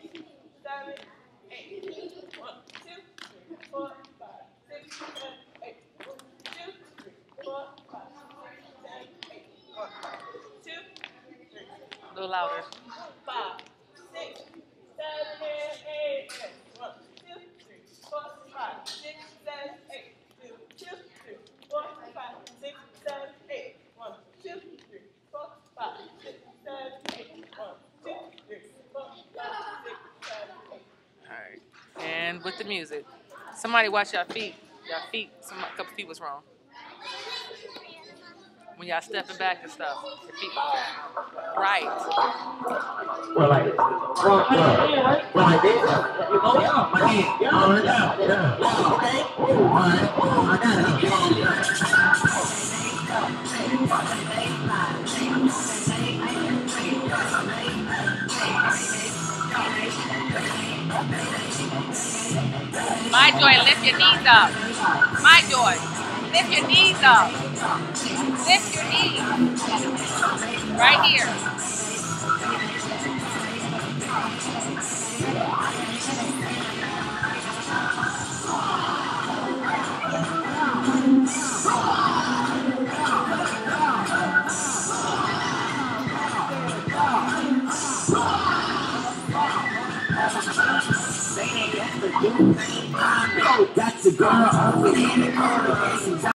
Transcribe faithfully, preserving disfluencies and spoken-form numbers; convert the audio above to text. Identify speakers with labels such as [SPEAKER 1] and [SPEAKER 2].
[SPEAKER 1] seven, eight. One, two, three, four, five, six, seven, eight. One, two, three, four, five, six, seven, eight. One, two, three. A little louder. Five, six, seven, eight. One, two, three, four, five, six, seven, eight. Two, two, three, four, five, six, seven, eight. One, two, three, four, five, six, seven, eight. One, two, three, four, five, six, seven, eight. All right. And with the music. Somebody watch your feet. Your feet. Some a couple feet was wrong. When y'all stepping back and stuff, your feet wrong. Right.
[SPEAKER 2] Well, like this. Well, well, like this. Oh, yeah, my hand. Yeah, yeah, yeah. Yeah, okay. All right. I got it.
[SPEAKER 1] My Joy, lift your knees up. My Joy, lift your knees up. Lift your knees. Right here.
[SPEAKER 2] That's the girl.